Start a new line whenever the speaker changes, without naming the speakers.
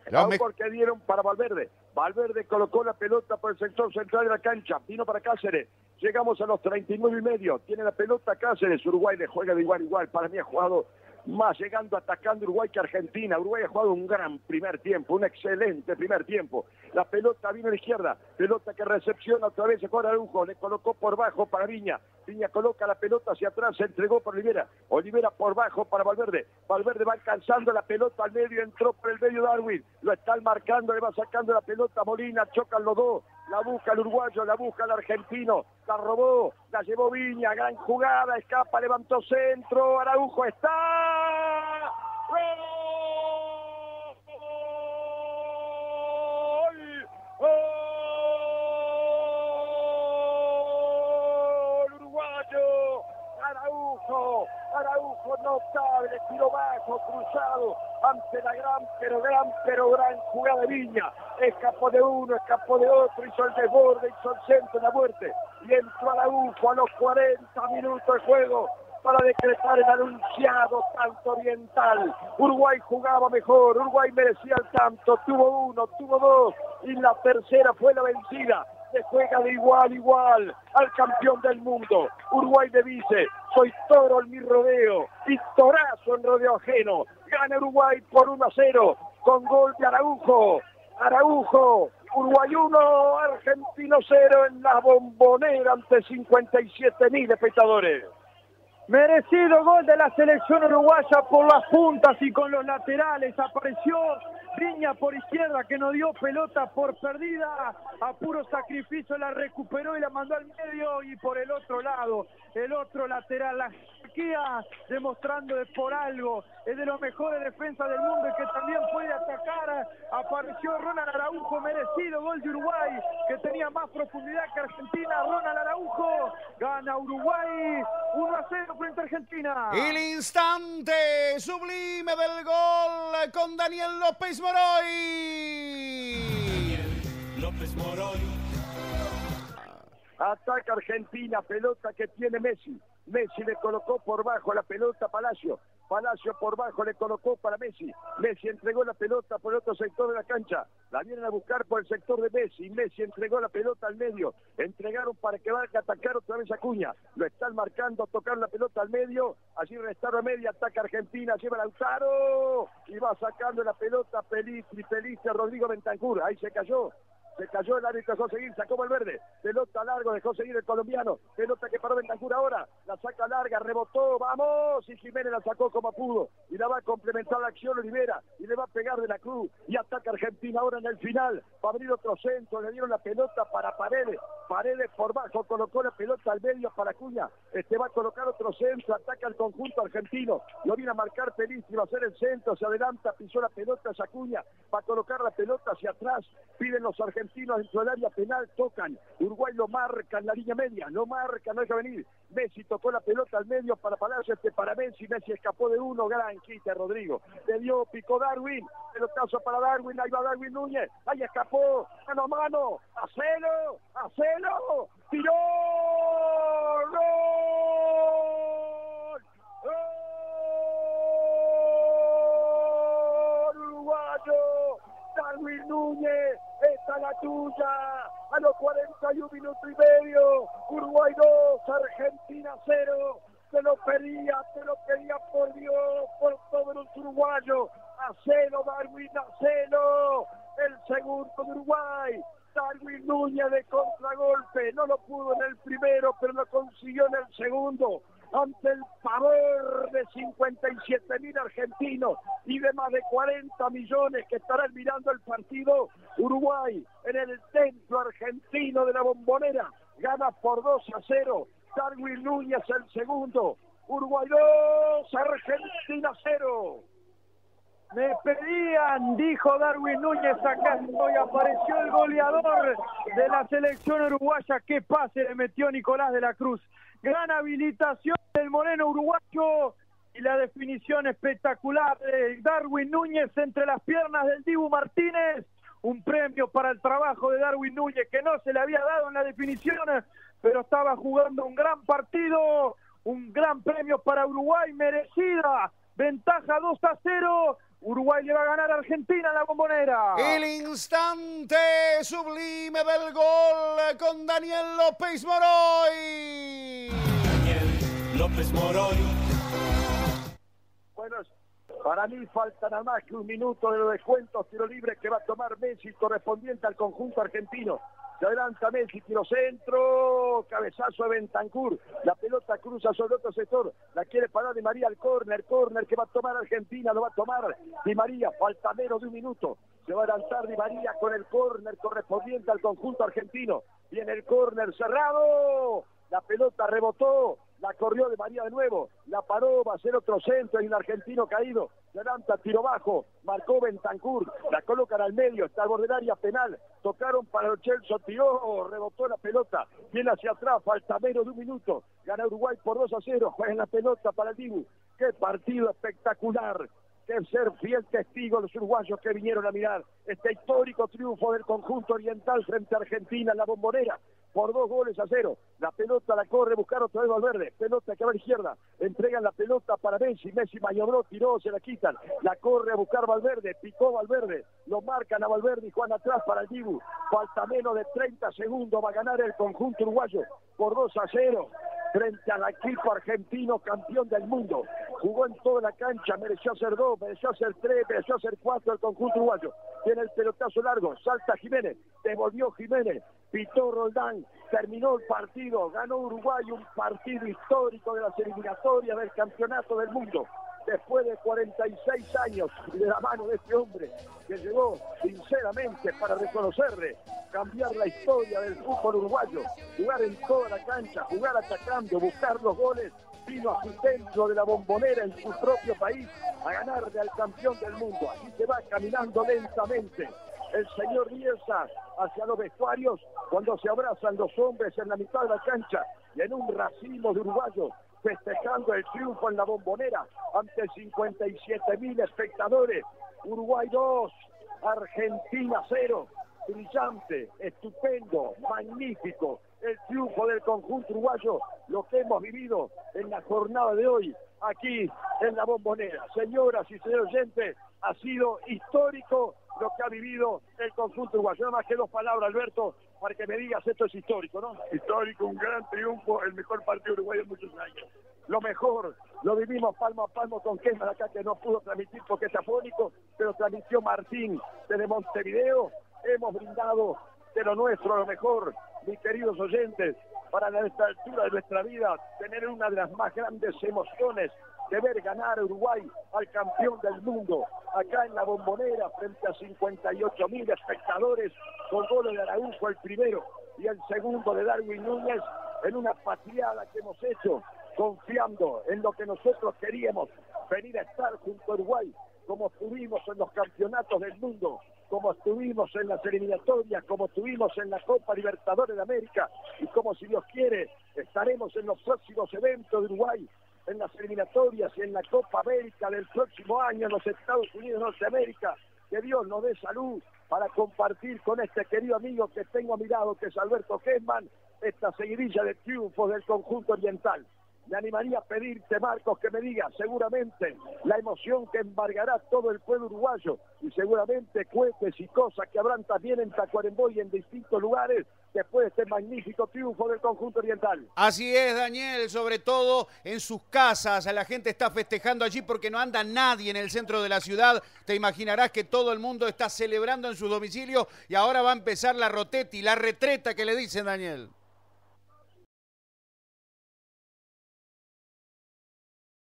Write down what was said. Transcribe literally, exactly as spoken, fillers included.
Aún
me...
porque dieron para Valverde. Valverde colocó la pelota por el sector central de la cancha. Vino para Cáceres. Llegamos a los treinta y nueve y medio. Tiene la pelota Cáceres. Uruguay le juega de igual a igual. Para mí ha jugado más llegando, atacando Uruguay que Argentina. Uruguay ha jugado un gran primer tiempo, un excelente primer tiempo. La pelota vino a la izquierda, pelota que recepciona otra vez con Araujo, le colocó por bajo para Viña. Viña coloca la pelota hacia atrás, se entregó por Olivera. Olivera por bajo para Valverde. Valverde va alcanzando la pelota al medio, entró por el medio Darwin. Lo están marcando, le va sacando la pelota a Molina, chocan los dos. La busca el uruguayo, la busca el argentino. La robó, la llevó Viña, gran jugada, escapa, levantó centro. Araujo está. ¡Gol! ¡Gol! Uruguayo, Araujo, Araujo notable, tiro bajo, cruzado, ante la gran, pero gran, pero gran jugada de Viña. Escapó de uno, escapó de otro, hizo el desborde, hizo el centro de la muerte. Y entró Araujo a los cuarenta minutos de juego para decretar el anunciado tanto oriental. Uruguay jugaba mejor, Uruguay merecía el tanto, tuvo uno, tuvo dos, y la tercera fue la vencida. Se juega de igual a igual al campeón del mundo. Uruguay le dice, soy toro en mi rodeo y torazo en rodeo ajeno. Gana Uruguay por uno a cero con gol de Araujo. Araujo, Uruguay uno, Argentino cero en la Bombonera ante cincuenta y siete mil espectadores.
Merecido gol de la selección uruguaya por las puntas y con los laterales. Apareció Viña por izquierda que no dio pelota por perdida. A puro sacrificio la recuperó y la mandó al medio. Y por el otro lado, el otro lateral, la jerarquía, demostrando de por algo. Es de los mejores defensas del mundo y que también puede atacar. Apareció Ronald Araujo, merecido gol de Uruguay, que tenía más profundidad que Argentina. Ronald Araujo, gana Uruguay uno a cero frente a Argentina.
El instante sublime del gol con Daniel López Moroy.
Daniel López Moroy.
Ataca Argentina, pelota que tiene Messi. Messi le colocó por bajo la pelota a Palacio. Palacio por bajo le colocó para Messi. Messi entregó la pelota por el otro sector de la cancha. La vienen a buscar por el sector de Messi. Messi entregó la pelota al medio. Entregaron para que vaya a atacar otra vez a Acuña. Lo están marcando, tocar la pelota al medio. Allí restaron a media, ataca Argentina, lleva Lautaro. Y va sacando la pelota Pelistri, Pelistri a Rodrigo Bentancur. Ahí se cayó. Se cayó el árbitro, dejó seguir, sacó Valverde. Pelota largo, dejó seguir el colombiano. Pelota que paró Bentancur ahora. La saca larga, rebotó, vamos. Y Jiménez la sacó como pudo. Y la va a complementar la acción Olivera. Y le va a pegar de la cruz. Y ataca Argentina ahora en el final. Va a abrir otro centro. Le dieron la pelota para Paredes. Paredes por bajo, colocó la pelota al medio para Acuña. Este va a colocar otro centro. Ataca el conjunto argentino. Lo viene a marcar Pelistri. Va a hacer el centro. Se adelanta, pisó la pelota hacia Acuña. Va a colocar la pelota hacia atrás. Piden los argentinos dentro del área penal, tocan. Uruguay lo marca en la línea media, lo marca, no deja venir. Messi tocó la pelota al medio para Palacio, este para Messi. Messi escapó de uno, gran quite Rodrigo. Le dio, picó Darwin, pelotazo para Darwin, ahí va Darwin Núñez, ahí escapó, mano a mano, hacelo, hacelo, tiró, ¡gol! ¡Gol! Uruguayo, Darwin Núñez, esta es la tuya, a los cuarenta y un minutos y medio, Uruguay dos, Argentina cero, te lo pedía, te lo pedía por Dios, por todos los uruguayos, hacelo Darwin, hacelo, el segundo de Uruguay, Darwin Núñez de contragolpe, no lo pudo en el primero, pero lo consiguió en el segundo, ante el pavor de cincuenta y siete mil argentinos y de más de cuarenta millones que estarán mirando el partido. Uruguay en el templo argentino de la Bombonera gana por dos a cero. Darwin Núñez el segundo. Uruguay dos, Argentina cero.
Me pedían, dijo Darwin Núñez, acá estoy, apareció el goleador de la selección uruguaya. Qué pase le metió Nicolás de la Cruz. Gran habilitación del moreno uruguayo y la definición espectacular de Darwin Núñez entre las piernas del Dibu Martínez. Un premio para el trabajo de Darwin Núñez que no se le había dado en la definición, pero estaba jugando un gran partido. Un gran premio para Uruguay, merecida. Ventaja dos a cero. Uruguay le va a ganar a Argentina en la Bombonera.
El instante sublime del gol con Daniel López Moroy.
Daniel López Moroy.
Bueno, para mí falta nada más que un minuto de los descuentos, tiro libre que va a tomar Messi correspondiente al conjunto argentino. Se adelanta Messi, tiro centro, cabezazo de Bentancur, la pelota cruza sobre otro sector, la quiere parar Di María al córner, córner que va a tomar Argentina, lo va a tomar Di María, falta menos de un minuto, se va a adelantar Di María con el córner correspondiente al conjunto argentino, viene el córner cerrado, la pelota rebotó, la corrió Di María de nuevo, la paró, va a ser otro centro, hay un argentino caído, se adelanta, tiro bajo, marcó Bentancur, la colocan al medio, está al borde del área penal, tocaron para el Chelsea, tiró, rebotó la pelota, viene hacia atrás, falta menos de un minuto, gana Uruguay por dos a cero, juega la pelota para el Dibu, qué partido espectacular, que ser fiel testigo los uruguayos que vinieron a mirar este histórico triunfo del conjunto oriental frente a Argentina en la Bombonera, por dos goles a cero, la pelota la corre, buscar otra vez Valverde, pelota que va a la izquierda, entregan la pelota para Messi, Messi maniobró, tiró, se la quitan, la corre a buscar Valverde, picó Valverde, lo marcan a Valverde y Juan atrás para el Dibu, falta menos de treinta segundos, va a ganar el conjunto uruguayo por dos a cero, frente al equipo argentino campeón del mundo, jugó en toda la cancha, mereció hacer dos, mereció hacer tres, mereció hacer cuatro el conjunto uruguayo, tiene el pelotazo largo, salta Jiménez, devolvió Jiménez, pitó Roldán, terminó el partido, ganó Uruguay un partido histórico de las eliminatorias del campeonato del mundo, después de cuarenta y seis años de la mano de este hombre que llegó sinceramente para reconocerle, cambiar la historia del fútbol uruguayo, jugar en toda la cancha, jugar atacando, buscar los goles, vino a su templo de la Bombonera en su propio país a ganarle al campeón del mundo, así se va caminando lentamente el señor Bielsa hacia los vestuarios cuando se abrazan los hombres en la mitad de la cancha y en un racimo de uruguayos festejando el triunfo en la Bombonera ante cincuenta y siete mil espectadores. Uruguay dos, Argentina cero. Brillante, estupendo, magnífico el triunfo del conjunto uruguayo, lo que hemos vivido en la jornada de hoy aquí en la Bombonera. Señoras y señores oyentes, ha sido histórico lo que ha vivido el conjunto uruguayo. Nada más que dos palabras, Alberto, para que me digas esto es histórico, ¿no? Histórico, un gran triunfo, el mejor partido uruguayo en muchos años. Lo mejor, lo vivimos palmo a palmo con Kesman acá, que no pudo transmitir porque es afónico, pero transmitió Martín desde Montevideo. Hemos brindado de lo nuestro, lo mejor, mis queridos oyentes, para a esta altura de nuestra vida tener una de las más grandes emociones de ver ganar a Uruguay al campeón del mundo, acá en la Bombonera, frente a cincuenta y ocho mil espectadores, con goles de Araujo el primero y el segundo de Darwin Núñez, en una patriada que hemos hecho, confiando en lo que nosotros queríamos, venir a estar junto a Uruguay, como estuvimos en los campeonatos del mundo, como estuvimos en las eliminatorias, como estuvimos en la Copa Libertadores de América, y como, si Dios quiere, estaremos en los próximos eventos de Uruguay, en las eliminatorias y en la Copa América del próximo año en los Estados Unidos de Norteamérica. Que Dios nos dé salud para compartir con este querido amigo que tengo a mi lado, que es Alberto Kesman, esta seguidilla de triunfos del conjunto oriental. Me animaría a pedirte, Marcos, que me digas seguramente la emoción que embargará todo el pueblo uruguayo y seguramente cohetes y cosas que habrán también en Tacuarembó y en distintos lugares después de este magnífico triunfo del conjunto oriental.
Así es, Daniel, sobre todo en sus casas, la gente está festejando allí porque no anda nadie en el centro de la ciudad. Te imaginarás que todo el mundo está celebrando en su domicilio y ahora va a empezar la rotetti, la retreta que le dicen, Daniel.